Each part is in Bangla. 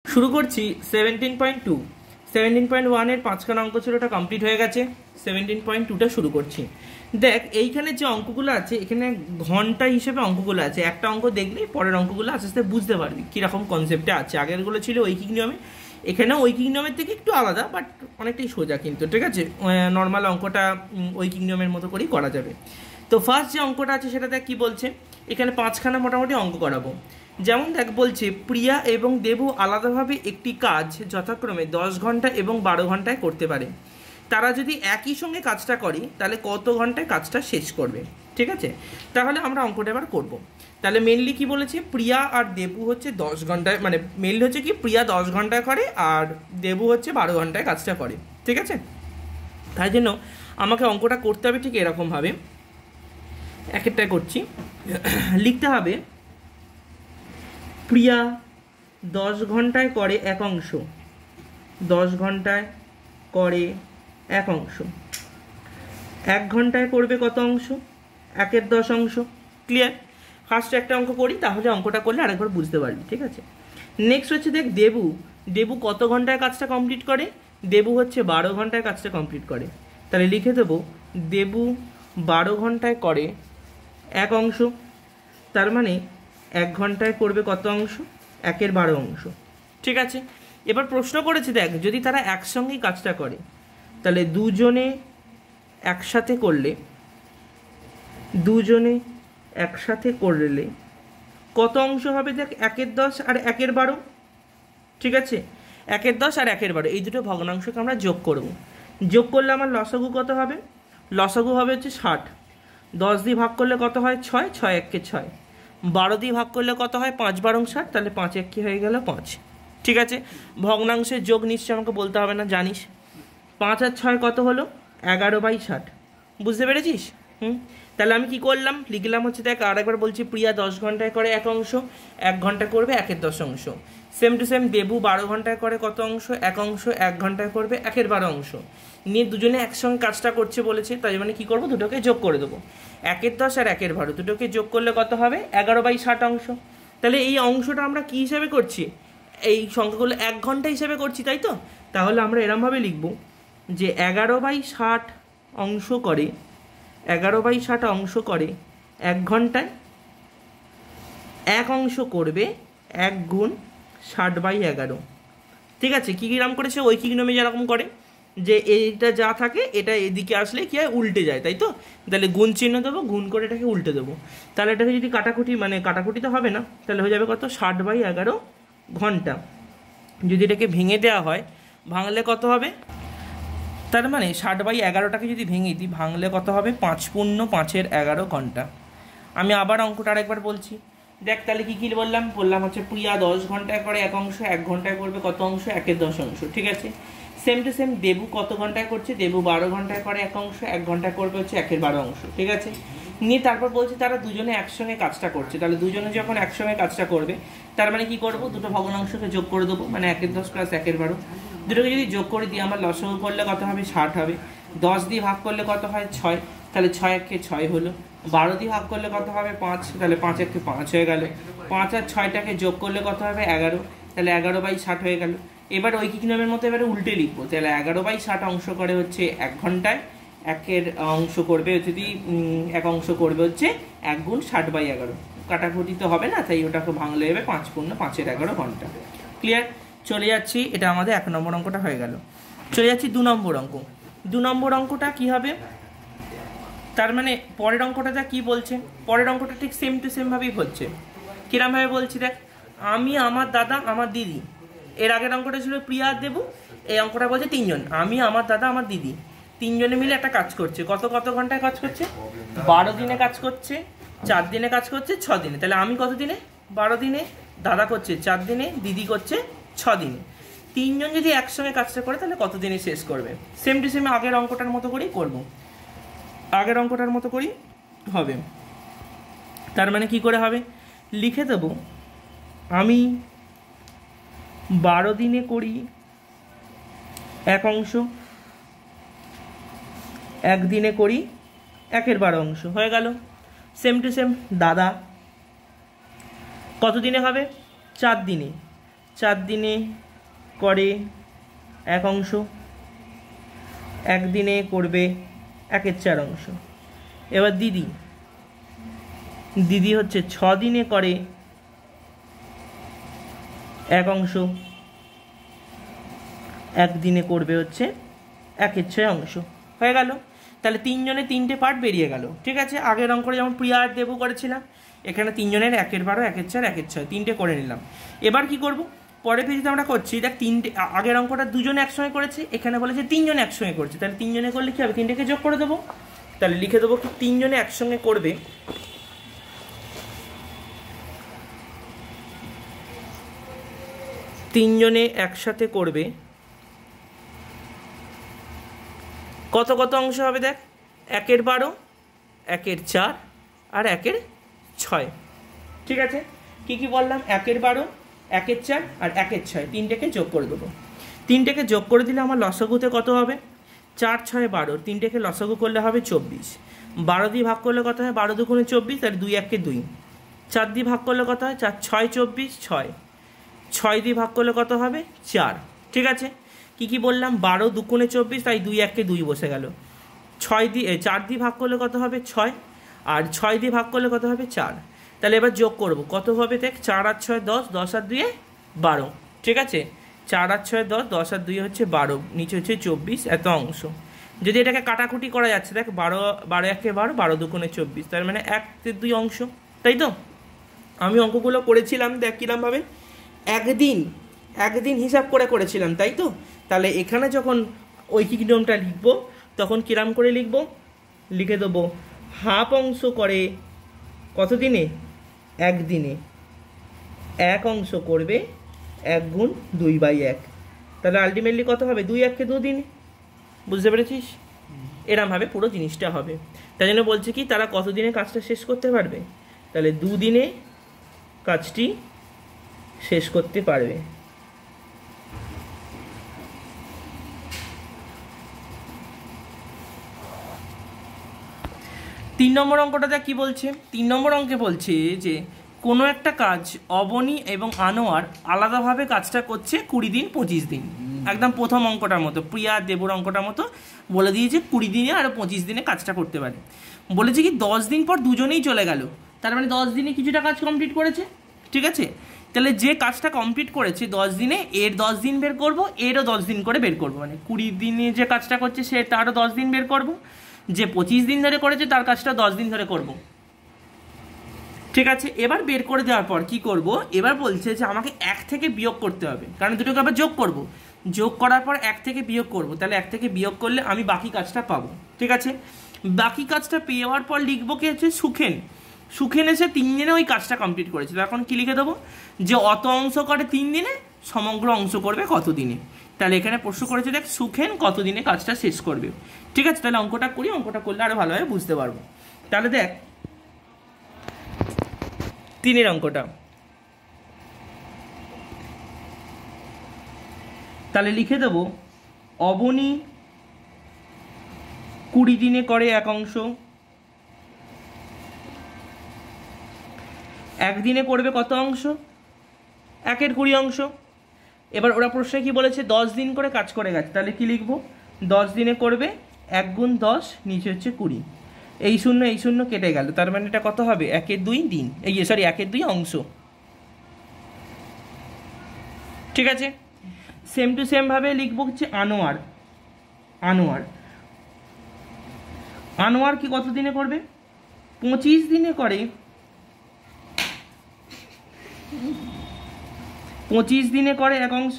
শুরু করছি 17.2। 17.1 পাঁচখানা অঙ্ক ছিল, ওটা কমপ্লিট হয়ে গেছে। 17.2টা শুরু করছি। দেখ এইখানে যে অঙ্কগুলো আছে, এখানে ঘন্টা হিসেবে অঙ্কগুলো আছে। একটা অঙ্ক দেখলেই পরের অঙ্কগুলো আস্তে আস্তে বুঝতে পারবি কীরকম কনসেপ্টে আছে। আগেরগুলো ছিল ঐকিক নিয়মে, এখানেও ঐকিক নিয়মের থেকে একটু আলাদা, বাট অনেকটাই সোজা কিন্তু, ঠিক আছে। নর্মাল অঙ্কটা ঐকিক নিয়মের মতো করেই করা যাবে। তো ফার্স্ট যে অঙ্কটা আছে সেটা দেখ কী বলছে। এখানে পাঁচখানা মোটামুটি অঙ্ক করাবো। যেমন দেখ বলছে, প্রিয়া এবং দেবু আলাদাভাবে একটি কাজ যথাক্রমে 10 ঘন্টা এবং 12 ঘন্টায় করতে পারে। তারা যদি একই সঙ্গে কাজটা করে তাহলে কত ঘন্টায় কাজটা শেষ করবে, ঠিক আছে। তাহলে আমরা অঙ্কটা এবার করব। তাহলে মেনলি কি বলেছে, প্রিয়া আর দেবু হচ্ছে 10 ঘন্টায়, মানে মেনলি হচ্ছে কি প্রিয়া 10 ঘন্টায় করে আর দেবু হচ্ছে 12 ঘন্টায় কাজটা করে, ঠিক আছে। তাই জন্য আমাকে অঙ্কটা করতে হবে ঠিক এরকমভাবে, এক একটাই করছি। লিখতে হবে প্রিয়া 10 ঘন্টায় করে এক অংশ, 10 ঘন্টায় করে এক অংশ, 1 ঘন্টায় করবে কত অংশ, 1/10 অংশ। ক্লিয়ার? ফার্স্ট একটা অঙ্ক করি, তাহলে অঙ্কটা করলে আরেকবার বুঝতে পারবি, ঠিক আছে। নেক্সট হচ্ছে দেখ দেবু কত ঘন্টায় কাজটা কমপ্লিট করে। দেবু হচ্ছে 12 ঘন্টায় কাজটা কমপ্লিট করে। তাহলে লিখে দেবো দেবু 12 ঘন্টায় করে এক অংশ, তার মানে 1 ঘন্টায় করবে কত অংশ, 1/12 অংশ, ঠিক আছে। এবার প্রশ্ন করেছে দেখ, যদি তারা একসঙ্গেই কাজটা করে তাহলে দুজনে একসাথে করলে কত অংশ হবে। দেখ 1/10 আর 1/12, ঠিক আছে। 1/10 আর 1/12 এই দুটো ভগ্নাংশকে আমরা যোগ করব। যোগ করলে আমার লসাগু কত হবে, লসাগু হবে হচ্ছে 60। 10 দিয়ে ভাগ করলে কত হয় 6, 6 1 6। 12 দিয়ে ভাগ করলে কত হয় 5/12 60, তাহলে 5 1 হয়ে গেল 5, ঠিক আছে। ভগ্নাংশের যোগ নিশ্চয় আমাকে বলতে হবে না, জানিস। 5 আর 6 কত হলো 11/60, বুঝতে পেরেছিস? তাহলে আমি কি করলাম, লিখলাম হচ্ছে দেখ আরেকবার বলছি, প্রিয়া 10 ঘন্টায় করে এক অংশ, 1 ঘন্টা করবে 1/10 অংশ। সেম টু সেম দেবু 12 ঘন্টায় করে কত অংশ, এক অংশ, 1 ঘন্টায় করবে 1/12 অংশ। নিয়ে দুজনে একসঙ্গে কাজটা করছে বলেছে, তাই মানে কি করবো, দুটোকে যোগ করে দেবো। 1/10 আর 1/12 দুটোকে যোগ করলে কত হবে 11/60 অংশ। তাহলে এই অংশটা আমরা কি হিসাবে করছি, এই সংখ্যাগুলো 1 ঘন্টা হিসেবে করছি, তাই তো। তাহলে আমরা এরমভাবে লিখব যে 11/60 অংশ করে, 11/60 অংশ করে 1 ঘন্টায়, এক অংশ করবে 1 গুণ 60/11, ঠিক আছে। কী কিরাম করেছে, ঐকিক নিয়মে যেরকম করে যে এইটা যা থাকে এটা এদিকে আসলে কি হয় উল্টে যায়, তাই তো। তাহলে গুণ চিহ্ন দেবো, গুণ করে এটাকে উল্টে দেবো। তাহলে এটাকে যদি কাটাকুটি, মানে কাটাকুটি তো হবে না, তাহলে হয়ে যাবে কত 60/11 ঘন্টা। যদি এটাকে ভেঙে দেওয়া হয়, ভাঙলে কত হবে, তার মানে 60/11টাকে যদি ভেঙে দিই, ভাঙলে কত হবে 5 পূর্ণ 5-এর 11 ঘন্টা। আমি আবার অঙ্কটা আরেকবার বলছি। দেখ তাহলে কী বললাম হচ্ছে প্রিয়া 10 ঘন্টায় করে এক অংশ, 1 ঘন্টায় করবে কত অংশ, 1/10 অংশ, ঠিক আছে। সেম টু সেম দেবু কত ঘন্টায় করছে, দেবু 12 ঘন্টায় করে এক অংশ, 1 ঘন্টায় করবে হচ্ছে 1/12 অংশ, ঠিক আছে। নিয়ে তারপর বলছে তারা দুজনে একসঙ্গে কাজটা করছে। তাহলে দুজনে যখন একসঙ্গে কাজটা করবে, তার মানে কি করব, দুটো ভগ্নাংশকে যোগ করে দেবো, মানে 1/10 প্লাস 1/12 দুটোকে যদি যোগ করে দিই, আমার লসাগু করলে কত হবে 60 হবে। 10 দিয়ে ভাগ করলে কত হয় 6, তাহলে 6 1 6 হলো। 12 দিয়ে ভাগ করলে কত হবে 5, তাহলে 5 1 5 হয়ে গেল। 5 আর 6টাকে যোগ করলে কত হবে 11, তাহলে 11/60 হয়ে গেল। এবার ঐকিক নিয়মের মতো এবারে উল্টে লিখবো। তাহলে 11/60 অংশ করে হচ্ছে 1 ঘন্টায়, 1 অংশ করবে যদি 1 অংশ করবে হচ্ছে 1 গুণ 60/11। কাটাকুটি তো হবে না, তাই ওটাকে ভাঙলে হবে 5 পূর্ণ 5-এর 11 ঘন্টা। ক্লিয়ার? চলে যাচ্ছি, এটা আমাদের 1 নম্বর অঙ্কটা হয়ে গেল। চলে যাচ্ছি 2 নম্বর অঙ্ক। 2 নম্বর অঙ্কটা কি হবে, তার মানে পরের অঙ্কটা যা কী বলছে, পরের অঙ্কটা ঠিক সেম টু সেমভাবেই হচ্ছে। কিরমভাবে বলছি দেখ, আমি, আমার দাদা, আমার দিদি। এর আগের অঙ্কটা ছিল প্রিয়া আর দেবু, এই অঙ্কটা বলছে 3 জন, আমি, আমার দাদা, আমার দিদি। 3 জনে মিলে একটা কাজ করছে। কত ঘন্টায় কাজ করছে, 12 দিনে কাজ করছে, 4 দিনে কাজ করছে, 6 দিনে। তাহলে আমি কত দিনে, 12 দিনে, দাদা করছে 4 দিনে, দিদি করছে 6 দিনে। 3 জন যদি একসঙ্গে কাজটা করে তাহলে কত দিনে শেষ করবে। সেম টু সেম আগের অঙ্কটার মতো করেই করবো, আগের অঙ্কটার মতো করেই হবে। তার মানে কি করে হবে, লিখে দেব আমি 12 দিনে করি এক অংশ, 1 দিনে করি 1/12 অংশ, হয়ে গেল। সেম টু সেম দাদা কত দিনে হবে 4 দিনে, 4 দিনে করে 1 অংশ, 1 দিনে করবে 1/4 অংশ। এবার দিদি হচ্ছে 6 দিনে করে 1 অংশ, 1 দিনে করবে হচ্ছে 1/6 অংশ। হয়ে গেল। তাহলে 3 জনের 3টে পার্ট বেরিয়ে গেল। ঠিক আছে, আগের অঙ্কটা যেমন প্রিয়া আর দেবু করেছিলাম, এখানে 3 জনের 1/12, 1/4, 1/6 3টে করে নিলাম। এবার কি করব, পরের পেজে আমরা করছি, দেখ 3টে, আগের অঙ্কটা 2 জনে একসঙ্গে করেছি, এখানে বলেছে 3 জনে একসঙ্গে করছে। তাহলে 3 জনে করলে কি হবে, 3টেকে যোগ করে দেবো। তাহলে লিখে দেবো কি 3 জনে একসঙ্গে করবে, 3 জনে একসাথে করবে কত কত অংশ হবে, দেখ 1/12, 1/4 আর 1/6। ঠিক আছে, কি বললাম, 1/12, 1/4 আর 1/6 3টেকে যোগ করে দেবো। 3টেকে যোগ করে দিলে আমার লসাগুতে কত হবে, 4, 6, 12, 3টেকে লসাগু করলে হবে 24। 12 দিয়ে ভাগ করলে কত হয়, 12 দুগুণে 24, তাহলে 2 1 2। 4 দিয়ে ভাগ করলে কত হয়, 4 6 24, 6। 6 দিয়ে ভাগ করলে কত হবে, 4। ঠিক আছে, কি বললাম, 12 দুগুণে 24, তাই 2 1 2 বসে গেল। 4 দিয়ে ভাগ করলে কত হবে, 6, আর 6 দিয়ে ভাগ করলে কত হবে, 4। তাহলে এবার যোগ করব, কত হবে, দেখ 4 আর 6 10, 10 আর 2 12। ঠিক আছে, 4 আর 6 10, 10 আর 2 হচ্ছে 12, নিচে হচ্ছে 24, এত অংশ। যদি এটাকে কাটাকুটি করা যাচ্ছে, দেখ 12 1 12, 12 দুগুণে 24, তার মানে 1/2 অংশ। তাই তো, আমি অঙ্কগুলো করেছিলাম, দেখ কিরমভাবে একদিন হিসাব করে করেছিলাম, তাই তো। তাহলে এখানে যখন ঐকিক নিয়মটা লিখবো, তখন কিরাম করে লিখবো, লিখে দেবো হাফ অংশ করে কত দিনে, 1 দিনে, 1 অংশ করবে 1 গুণ 2/1। তাহলে আলটিমেটলি কত হবে, 2 1 2 দিনে। বুঝতে পেরেছিস, এরমভাবে পুরো জিনিসটা হবে। তাই জন্য বলছে কি, তারা কত দিনে কাজটা শেষ করতে পারবে, তাহলে 2 দিনে কাজটি শেষ করতে পারবে। তিন নম্বর অঙ্কটাতে কি বলছে, 3 নম্বর অঙ্কে বলছে যে কোনো একটা কাজ অবনী এবং আনোয়ার আলাদাভাবে কাজটা করছে 20 দিন 25 দিন। একদম প্রথম অঙ্কটার মতো, প্রিয়া দেবুর অঙ্কটার মতো বলে দিয়েছে 20 দিনে আর 25 দিনে কাজটা করতে পারে। বলেছে কি 10 দিন পর দুজনেই চলে গেল, তার মানে 10 দিনে কিছুটা কাজ কমপ্লিট করেছে। ঠিক আছে, তাহলে যে কাজটা কমপ্লিট করেছে 10 দিনে, এর 10 দিন বের করব, এরও 10 দিন করে বের করব, মানে 20 দিনে যে কাজটা করছে সে তারও 10 দিন বের করব, যে 25 দিন ধরে করেছে তার কাজটা 10 দিন ধরে করব। ঠিক আছে, এবার বের করে দেওয়ার পর কি করব, এবার বলছে যে আমাকে 1 থেকে বিয়োগ করতে হবে, কারণ দুটোকে আবার যোগ করব। যোগ করার পর 1 থেকে বিয়োগ করব, তাহলে 1 থেকে বিয়োগ করলে আমি বাকি কাজটা পাবো। ঠিক আছে, বাকি কাজটা পেয়ে যাওয়ার পর লিখবো কি হচ্ছে, সুখেন এসে 3 দিনে ওই কাজটা কমপ্লিট করেছে। এখন কি লিখে দেবো, যে অত অংশ করে 3 দিনে, সমগ্র অংশ করবে কত দিনে। তাহলে এখানে প্রশ্ন করেছে, দেখ সুখেন কত দিনে কাজটা শেষ করবে। ঠিক আছে, তাহলে অঙ্কটা করি, অঙ্কটা করলে আরো ভালোভাবে বুঝতে পারবো। তাহলে দেখ 3 অঙ্কটা, তাহলে লিখে দেব অবনী 20 দিনে করে 1 অংশ, 1 দিনে করবে কত অংশ, 1/20 অংশ। এবার ওরা প্রশ্নে কি বলেছে, 10 দিন করে কাজ করে গেছে, তাহলে কি লিখবো, 10 দিনে করবে 1 গুণ 10, নিচে হচ্ছে 20। এই শূন্য কেটে গেল, তার মানে এটা কত হবে, 1/2 দিন, 1/2 অংশ। ঠিক আছে, সেম টু সেম ভাবে লিখবো হচ্ছে আনোয়ার কি কত দিনে করবে, 25 দিনে করে, 25 দিনে করে 1 অংশ,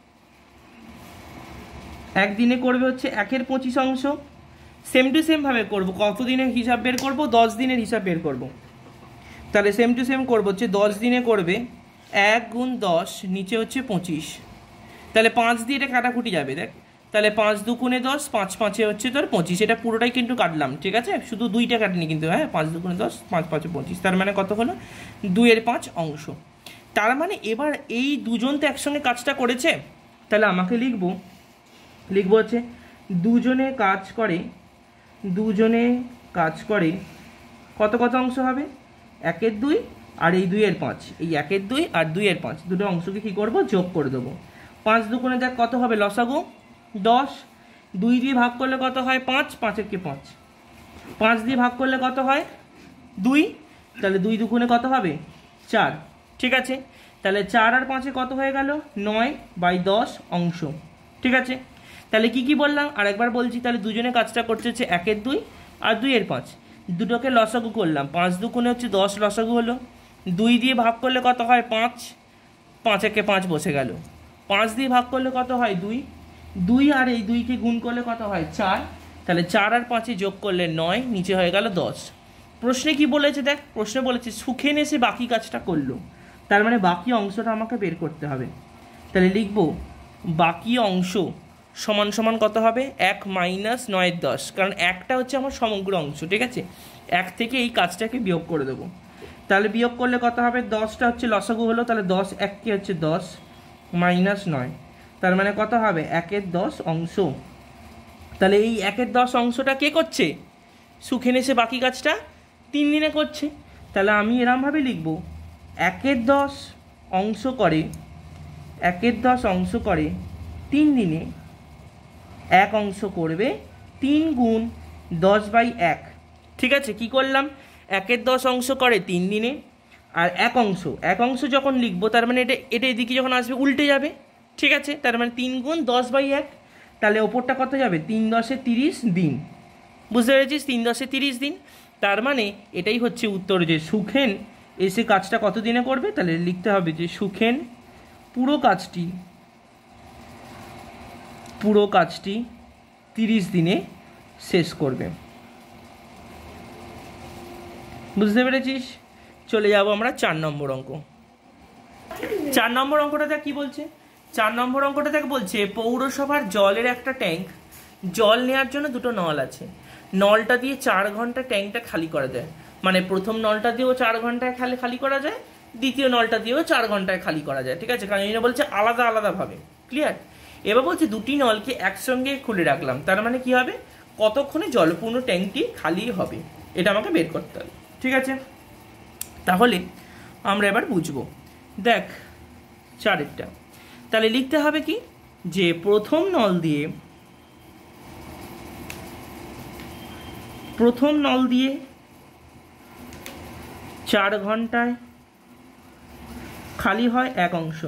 1 দিনে করবে হচ্ছে 1/25 অংশ। সেম টু সেম ভাবে করবো, কত দিনের হিসাব বের করবো, 10 দিনের হিসাব বের করবো। তাহলে সেম টু সেম করবো, হচ্ছে 10 দিনে করবে 1 গুণ 10, নিচে হচ্ছে 25। তাহলে 5 দিয়ে এটা কাটাকুটি যাবে, দেখ, তাহলে 5 দুগুণে 10, 5 5 হচ্ছে তোর 25। এটা পুরোটাই কিন্তু কাটলাম, ঠিক আছে, শুধু 2টা কাটিনি কিন্তু, হ্যাঁ, 5 দুগুণে 10, 5 5 25, তার মানে কত হলো, 2/5 অংশ। তার মানে এবার এই দুজন তো একসঙ্গে কাজটা করেছে, তাহলে আমাকে লিখবো হচ্ছে দুজনে কাজ করে কত কত অংশ হবে, 1/2 আর এই 2 এর 5, এই 1 এর 2 আর 2 এর 5 দুটো অংশকে কী করবো, যোগ করে দেবো। 5 দুগুণে দেখ কত হবে লসাগু 10, 2 দিয়ে ভাগ করলে কত হয় 5, 5 একে 5, 5 দিয়ে ভাগ করলে কত হয় 2, তাহলে 2 দুগুণে কত হবে 4। ঠিক আছে, তাহলে 4 আর 5 কত হয়ে গেল 9/10 অংশ। ঠিক আছে, তাহলে কি কি বললাম আর একবার বলছি, তাহলে দুজনে কাজটা করছে হচ্ছে 1 এর 2 আর 2 এর 5, দুটোকে লসাগু করলাম, 5 দুগুণে হচ্ছে 10 লসাগু হলো, 2 দিয়ে ভাগ করলে কত হয় 5, 5 একে 5 বসে গেল, 5 দিয়ে ভাগ করলে কত হয় 2, 2 আর এই 2কে গুণ করলে কত হয় 4, তাহলে 4 আর 5 যোগ করলে 9, নিচে হয়ে গেল 10। প্রশ্নে কি বলেছে দেখ, প্রশ্নে বলেছে সুখেন এসে বাকি কাজটা করলো, তার মানে বাকি অংশটা আমাকে বের করতে হবে। তাহলে লিখবো বাকি অংশ সমান সমান কত হবে 1 মাইনাস 9/10, কারণ একটা হচ্ছে আমার সমগ্র অংশ। ঠিক আছে, 1 থেকে এই কাজটাকে বিয়োগ করে দেবো, তাহলে বিয়োগ করলে কত হবে 10টা হচ্ছে লসাগু হলো, তাহলে 10 1 হচ্ছে 10 মাইনাস 9, তার মানে কত হবে 1 এর 10 অংশ। তাহলে এই 1 এর 10 অংশটা কে করছে, সুখেন এসে বাকি কাজটা 3 দিনে করছে। তাহলে আমি এরমভাবে লিখব 1 এর 10 অংশ করে 1 এর 10 অংশ করে 3 দিনে, 1 অংশ করবে 3 গুণ 10/1। ঠিক আছে, কি করলাম 1 এর 10 অংশ করে 3 দিনে, আর 1 অংশ যখন লিখবো তার মানে এটা এদিকে যখন আসবে উল্টে যাবে। ঠিক আছে, তার মানে 3 গুণ 10/1, তাহলে ওপরটা কত যাবে 3 10 30 দিন। বুঝতে পেরেছিস, 3 10 30 দিন, তার মানে এটাই হচ্ছে উত্তর যে সুখেন এসে কাজটা কত দিনে করবে। তাহলে লিখতে হবে যে সুখেন পুরো কাজটি 30 দিনে শেষ করবে। বুঝতে পেরেছিস, চলে যাব আমরা 4 নম্বর অঙ্ক। 4 নম্বর অঙ্কটা দেখ কি বলছে, 4 নম্বর অঙ্কটা দেখ বলছে পৌরসভার জলের একটা ট্যাঙ্ক, জল নেওয়ার জন্য দুটো নল আছে, নলটা দিয়ে 4 ঘন্টা ট্যাঙ্কটা খালি করা যায়, মানে প্রথম নলটা দিয়েও 4 ঘন্টায় খালি করা যায়, দ্বিতীয় নলটা দিয়েও 4 ঘন্টায় খালি করা যায়। ঠিক আছে, কারণ এই বলছে আলাদা আলাদাভাবে। ক্লিয়ার, এবার বলছে দুটি নলকে একসঙ্গে খুলে রাখলাম, তার মানে কি হবে কতক্ষণে জলপূর্ণ ট্যাঙ্কটি খালি হবে, এটা আমাকে বের করতে হবে। ঠিক আছে, তাহলে আমরা এবার বুঝবো। দেখ 4এরটা, তাহলে লিখতে হবে কি যে প্রথম নল দিয়ে 4 ঘন্টায় খালি হয় 1 অংশ,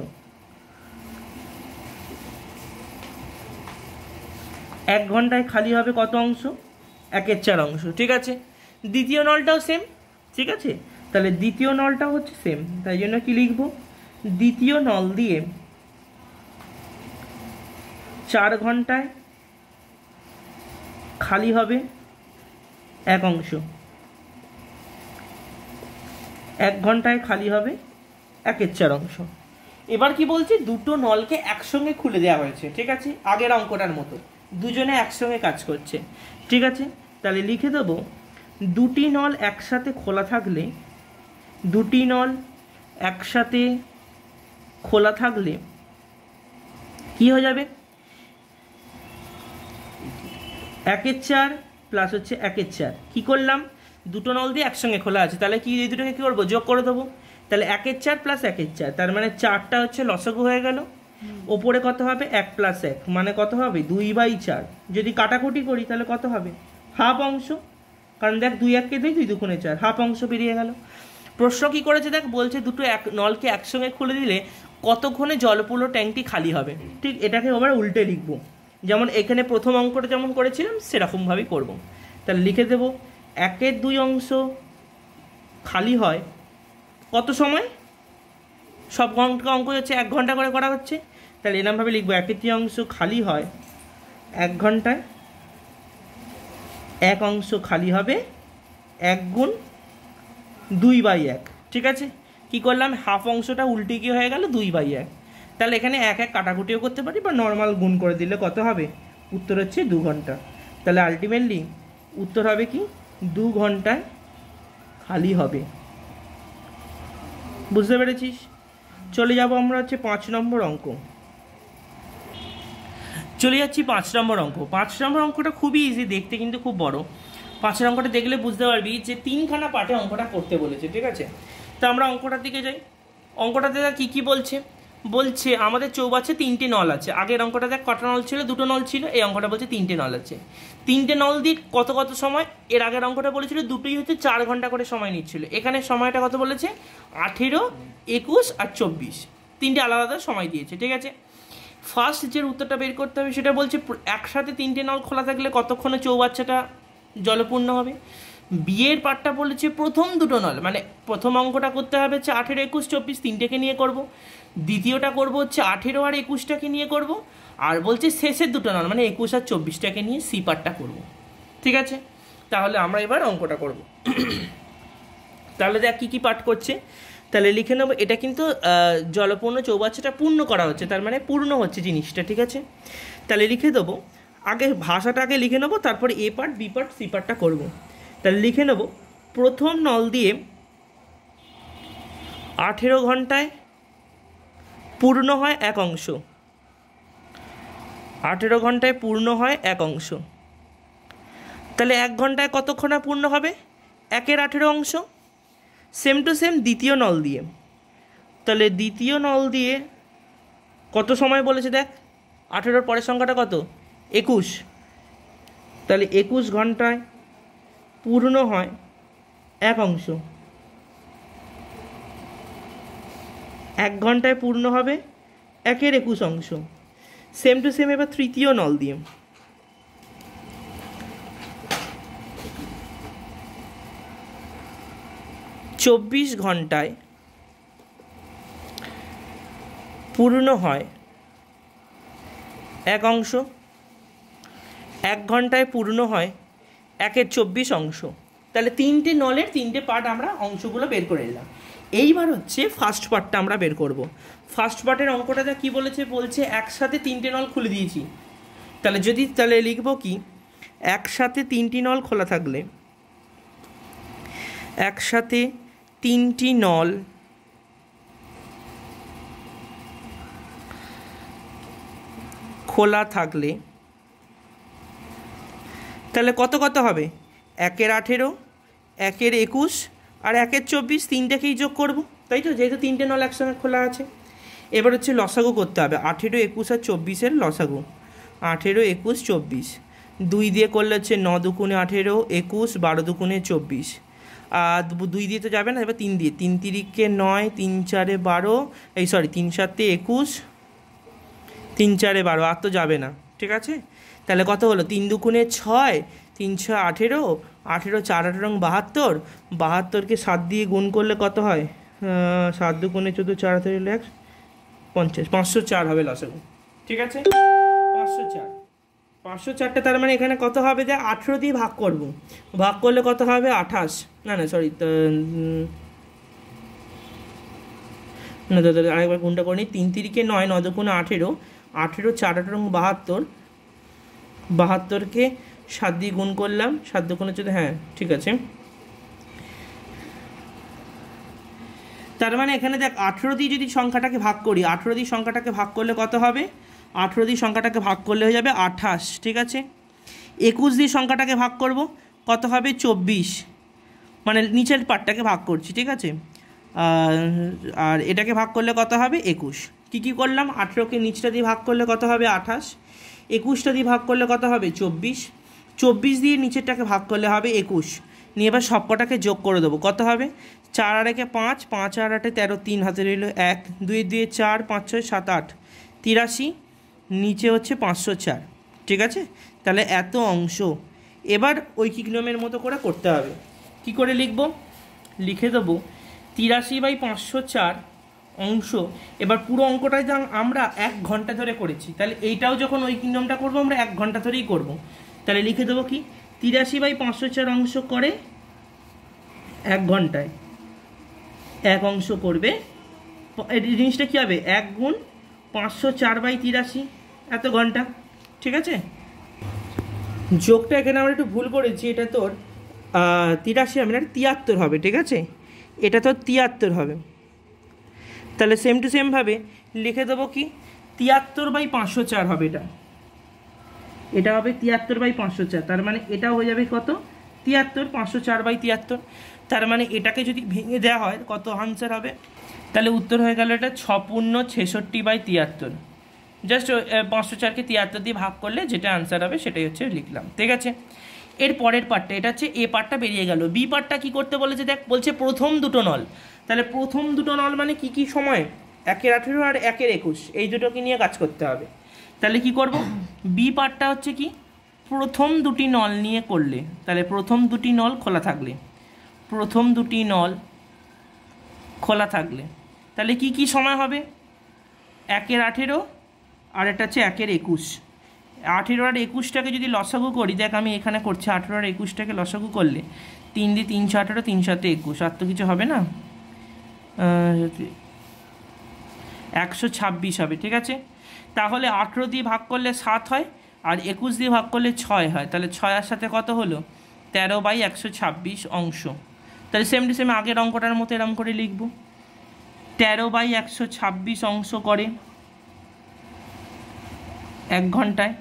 1 ঘন্টায় খালি হবে কত অংশ 1 এর 4 অংশ। ঠিক আছে, দ্বিতীয় নলটাও সেম। ঠিক আছে, তাহলে দ্বিতীয় নলটাও হচ্ছে সেম, তাই জন্য কি লিখব দ্বিতীয় নল দিয়ে 4 ঘন্টায় খালি হবে 1 অংশ, 1 ঘন্টায় খালি হবে 1 এর 4 অংশ। এবার কি বলছে দুটো নলকে একসঙ্গে খুলে দেওয়া হয়েছে। ঠিক আছে, আগের অঙ্কটার মতো দুজনে একসঙ্গে কাজ করছে। ঠিক আছে, তাহলে লিখে দেবো দুটি নল একসাথে খোলা থাকলে, দুটি নল একসাথে খোলা থাকলে কি হয়ে যাবে 1 এর 4 প্লাস হচ্ছে 1 এর 4, কি করলাম দুটো নল দিয়ে একসঙ্গে খোলা আছে, তাহলে কি এই দুটোকে কি করবো যোগ করে দেবো, তাহলে 1 এর 4 প্লাস 1 এর 4, তার মানে 4টা হচ্ছে লসাগু হয়ে গেল, ওপরে কত হবে 1 প্লাস 1 মানে কত হবে 2/4, যদি কাটাকুটি করি তাহলে কত হবে হাফ অংশ, কারণ দেখ 2 1 কে 2 2 2 4 হাফ অংশ বেরিয়ে গেল। প্রশ্ন কি করেছে দেখ বলছে দুটো নলকে একসঙ্গে খুলে দিলে কতক্ষণে জলপূর্ণ ট্যাঙ্কটি খালি হবে। ঠিক এটাকে আবার উল্টে লিখবো, যেমন এখানে প্রথম অঙ্কটা যেমন করেছিলাম সেরকমভাবেই করব। তাহলে লিখে দেব 1 এর 2 অংশ খালি হয় কত সময়, সব অঙ্ক হচ্ছে 1 ঘন্টা করে করা হচ্ছে, তাহলে এরমভাবে লিখবো 1 এর 3 অংশ খালি হয় 1 ঘন্টায়, 1 অংশ খালি হবে 1 গুণ 2/1। ঠিক আছে, কি করলাম হাফ অংশটা উল্টে গিয়ে হয়ে গেল 2/1, তাহলে এখানে 1 1 কাটাকুটিও করতে পারি বা নর্মাল গুণ করে দিলে কত হবে উত্তর হচ্ছে 2 ঘন্টা। তাহলে আলটিমেটলি উত্তর হবে কি 2 ঘন্টায় খালি হবে। বুঝতে পেরেছিস, চলে যাব আমরা হচ্ছে 5 নম্বর অঙ্ক। চলে যাচ্ছি 5 নম্বর অঙ্ক। 5 নম্বর অঙ্কটা খুবই ইজি, দেখতে কিন্তু খুব বড়। 5 অঙ্কটা দেখলে বুঝতে পারবি যে 3খানা পার্টে অঙ্কটা করতে বলেছে। ঠিক আছে, তা আমরা অঙ্কটার দিকে যাই। অঙ্কটাতে কী কী বলছে, বলছে আমাদের চৌবাচ্চে 3টে নল আছে। আগের অঙ্কটা দেখ কটা নল ছিল, 2টো নল ছিল। এই অঙ্কটা বলছে 3টে নল আছে। 3টে নল দিয়ে কত কত সময়, এর আগের অঙ্কটা বলেছিল দুটোই হচ্ছে 4 ঘন্টা করে সময় নিচ্ছিল। এখানে সময়টা কত বলেছে, 18, 21 আর 24, 3টে আলাদা আলাদা সময় দিয়েছে। ঠিক আছে, ফার্স্ট যে উত্তরটা বের করতে হবে সেটা বলছে একসাথে 3টে নল খোলা থাকলে কতক্ষণে চৌবাচ্চাটা জলপূর্ণ হবে। বিয়ের পার্টটা বলেছে প্রথম 2টো নল, মানে প্রথম অঙ্কটা করতে হবে হচ্ছে 18, 21, 24 তিনটেকে নিয়ে করব। দ্বিতীয়টা করব হচ্ছে 18 আর 21টাকে নিয়ে করব। আর বলছে শেষের 2টো নল মানে 21 আর 24টাকে নিয়ে সি পার্টটা করব। ঠিক আছে, তাহলে আমরা এবার অঙ্কটা করব। তাহলে দেখ কী কী পার্ট করছে, তাহলে লিখে নেব। এটা কিন্তু জলপূর্ণ চৌবাচ্চাটা পূর্ণ করা হচ্ছে, তার মানে পূর্ণ হচ্ছে জিনিসটা। ঠিক আছে, তাহলে লিখে দেবো। আগে ভাষাটা আগে লিখে নেবো, তারপরে A part, B part, C পার্টটা করবো। তাহলে লিখে নেব, প্রথম নল দিয়ে 18 ঘন্টায় পূর্ণ হয় এক অংশ। 18 ঘন্টায় পূর্ণ হয় এক অংশ। তাহলে 1 ঘন্টায় কতক্ষণে পূর্ণ হবে, 1-এর 18 অংশ। সেম টু সেম দ্বিতীয় নল দিয়ে, তাহলে দ্বিতীয় নল দিয়ে কত সময় বলেছে দেখ, 18-র পরের সংখ্যাটা কত, 21। তাহলে 21 ঘন্টায় পূর্ণ হয় এক অংশ। 1 ঘন্টায় পূর্ণ হবে 1-এর 21 অংশ। সেম টু সেম এবার তৃতীয় নল দিয়ে, চব্বিশ ঘন্টায় পূর্ণ হয় এক অংশ। 1 ঘন্টায় পূর্ণ হয় 1-এর 24 অংশ। তাহলে 3টে নলের 3টে পার্ট আমরা অংশগুলো বের করে নিলাম। এইবার হচ্ছে ফার্স্ট পার্টটা আমরা বের করব। ফার্স্ট পার্টের অঙ্কটাতে কি বলেছে, বলছে একসাথে 3টে নল খুলে দিয়েছি। তাহলে লিখব কি, একসাথে 3টি নল খোলা থাকলে, একসাথে 3টি নল খোলা থাকলে তাহলে কত কত হবে, 1-এর 18, 1-এর 21 আর 1-এর 24, তিনটেকেই যোগ করব, তাই তো, যেহেতু 3টে নল একসঙ্গে খোলা আছে। এবার হচ্ছে লসাগু করতে হবে, 18, 21 আর 24-এর লসাগু। 18, 21, 24 2 দিয়ে করলে হচ্ছে 9 দুগুণে 18, 21, 12 দুগুণে 24। আর 2 দিয়ে তো যাবে না, এবার 3 দিয়ে, 3 তিরিকে 9, 3 4-এ 12, 3 7-এ 21, 3 4-এ 12, আর তো যাবে না। ঠিক আছে, তাহলে কত হলো, 3 দুগুণে 6, 3 6 18, 18 4 18 72, 72কে 7 দিয়ে গুণ করলে কত হয়, 7 দুগুণে 14, 4 18 50, 504 হবে লসাগু। ঠিক আছে, 504, 504টা তার মানে এখানে কত হবে, যে 18 দিয়ে ভাগ করব, ভাগ করলে কত হবে 28, আরেকবার গুণটা করে নিই, 3 তিরিকে 9, 9 দুগুণে 18, 18 4 18 72, 72কে 7 দিয়ে গুণ করলাম, 7 দুগুণে 14, হ্যাঁ ঠিক আছে। তার মানে এখানে দেখ 18 দিয়ে যদি সংখ্যাটাকে ভাগ করি, 18 দিয়ে সংখ্যাটাকে ভাগ করলে কত হবে, 18 দিয়ে সংখ্যাটাকে ভাগ করলে হয়ে যাবে 28। ঠিক আছে, 21 দিয়ে সংখ্যাটাকে ভাগ করব, কত হবে 24, মানে নিচের পার্টটাকে ভাগ করছি। ঠিক আছে, আর এটাকে ভাগ করলে কত হবে 21। কী করলাম, 18কে নিচটা দিয়ে ভাগ করলে কত হবে 28, 21টা দিয়ে ভাগ করলে কত হবে 24, 24 দিয়ে নিচেরটাকে ভাগ করলে হবে 21। নিয়ে এবার সব কটাকে যোগ করে দেবো, কত হবে, 4 আর 1-এ 5, 5 আর 8-এ 13, 3 হাতে রইল 1, 2 2 4, 5 6 7 8, 83, নিচে হচ্ছে 504। ঠিক আছে, তাহলে এত অংশ। এবার ঐকিক নিয়মের মতো করে করতে হবে। কি করে লিখব, লিখে দেবো 83/504 অংশ। এবার পুরো অঙ্কটাই আমরা 1 ঘন্টা ধরে করেছি, তাহলে এইটাও যখন ঐকিক নিয়মটা করবো আমরা 1 ঘন্টা ধরেই করব। তাহলে লিখে দেবো কি, 83/504 অংশ করে 1 ঘন্টায় 1 অংশ করবে। এই জিনিসটা কী হবে, 1 গুণ 504/83 এত ঘন্টা। ঠিক আছে, যোগটা এখানে আমরা একটু ভুল করেছি, এটা তোর 83 হবে না, 73 হবে। ঠিক আছে, এটা তোর 73 হবে। তাহলে সেম টু সেমভাবে লিখে দেবো কি, 73/504 হবে, এটা হবে 73/504। তার মানে এটা হয়ে যাবে কত, 73, 504/73। তার মানে এটাকে যদি ভেঙে দেওয়া হয় কত আনসার হবে? তাহলে উত্তর হয়ে গেল এটা 6×66/73। জাস্ট 504কে 73 দিয়ে ভাগ করলে যেটা আনসার হবে সেটাই হচ্ছে লিখলাম, ঠিক আছে। এর পরের পার্টটা, এটা হচ্ছে এ পার্টটা বেরিয়ে গেল। বি পার্টটা কী করতে বলেছে দেখ, বলছে প্রথম দুটো নল। তাহলে প্রথম দুটো নল মানে কি কি সময়? 1/18 আর 1/21, এই দুটোকে নিয়ে কাজ করতে হবে। তাহলে কি করব? বি পার্টটা হচ্ছে কি, প্রথম দুটি নল নিয়ে করলে, তাহলে প্রথম দুটি নল খোলা থাকলে, প্রথম দুটি নল খোলা থাকলে তাহলে কি কি সময় হবে? 1/18 আর এটা হচ্ছে 1/21। 18 আর 21টাকে যদি লসাগু করি, দেখ আমি এখানে করছি, 18 আর 21টাকে লসাগু করলে 3 দিয়ে 3 × 18, 3 × 7 = 21, আর তো কিছু হবে না, 126 হবে, ঠিক আছে। তাহলে 18 দিয়ে ভাগ করলে 7 হয়, আর 21 দিয়ে ভাগ করলে 6 হয়। তাহলে 6 এর সাথে কত হলো? 13/126 অংশ। তাহলে সেম টু সেম আগের অঙ্কটার মতো এরকম করে লিখব, 13/126 অংশ করে 1 ঘন্টায়।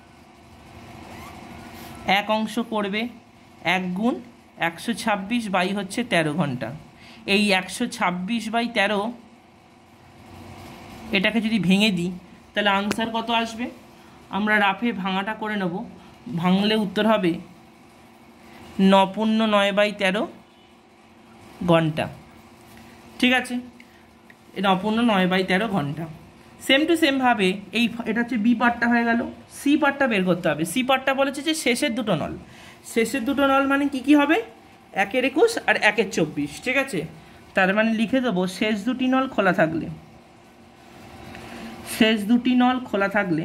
1 অংশ করবে 1 গুণ 126 হচ্ছে 13 ঘন্টা। এই 126/13 এটাকে যদি ভেঙে দিই তাহলে আনসার কত আসবে? আমরা রাফে ভাঙাটা করে নেব, ভাঙলে উত্তর হবে 9×9/13 ঘন্টা, ঠিক আছে। 9×9/13 ঘন্টা। সেম টু সেমভাবে এটা হচ্ছে বি পার্টটা হয়ে গেল। সি পার্টটা বের করতে হবে। সি পার্টটা বলেছে যে শেষের দুটো নল, শেষের দুটো নল মানে কি কি হবে? 1/21 আর 1/24, ঠিক আছে। তার মানে লিখে দেবো শেষ দুটি নল খোলা থাকলে, শেষ দুটি নল খোলা থাকলে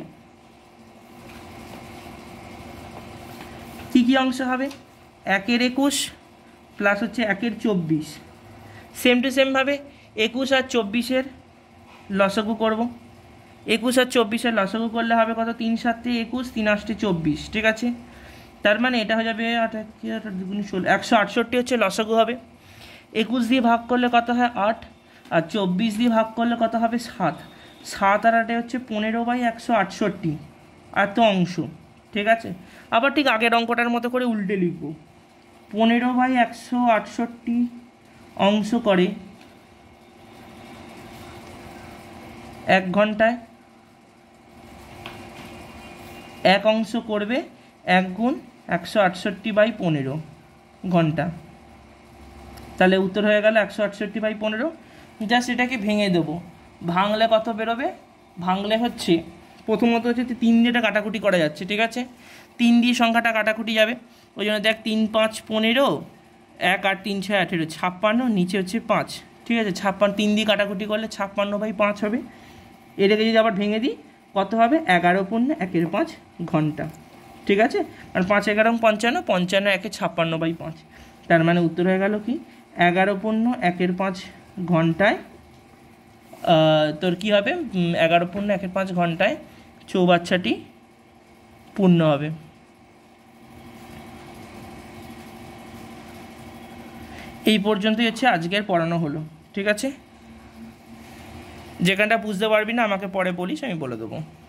কি কি অংশ হবে? 1/21 প্লাস হচ্ছে 1/24। সেম টু সেমভাবে 21 আর 24-এর লসাগু করব। 21 আর 24-এর লসাগু করলে হবে কত? 3 × 7 = 21, 3 × 8 = 24, ঠিক আছে। তার মানে এটা হয়ে যাবে 168 হচ্ছে লসাগু হবে। 21 দিয়ে ভাগ করলে কত হয়? 8, আর 24 দিয়ে ভাগ করলে কত হবে? 7। 7 আর 8 হচ্ছে 15/168, আর তো অংশ, ঠিক আছে। আবার ঠিক আগের অঙ্কটার মতো করে উল্টে লিখব, 15/168 অংশ করে 1 ঘন্টায়। 1 অংশ করবে 1 গুণ 168/15 ঘন্টা। তাহলে উত্তর হয়ে গেল 168/15। জাস্ট এটাকে ভেঙে দেবো, ভাঙলে কত বেরোবে? ভাঙলে হচ্ছে প্রথমত হচ্ছে 3 দিয়ে এটা কাটাকুটি করা যাচ্ছে, ঠিক আছে। 3 দিয়ে সংখ্যাটা কাটাকুটি যাবে, ওই জন্য দেখ 3 × 5 = 15, 1 আর 3 × 6 = 18, 56, নিচে হচ্ছে 5, ঠিক আছে। 56 3 দিয়ে কাটাকুটি করলে 56/5 হবে। এটাকে যদি আবার ভেঙে দিই কত হবে? 11×1/5 ঘন্টা, ঠিক আছে। আর 5 × 11 = 55, 55 1 56/5। তার মানে উত্তর হয়ে গেল কি 11×1/5 ঘন্টায় তোর কি হবে? 11×1/5 ঘন্টায় চৌবাচ্চাটি পূর্ণ হবে। এই পর্যন্তই হচ্ছে আজকের পড়ানো হলো, ঠিক আছে। যেখানটা বুঝতে পারবি না আমাকে পরে বলিস, আমি বলে দেবো।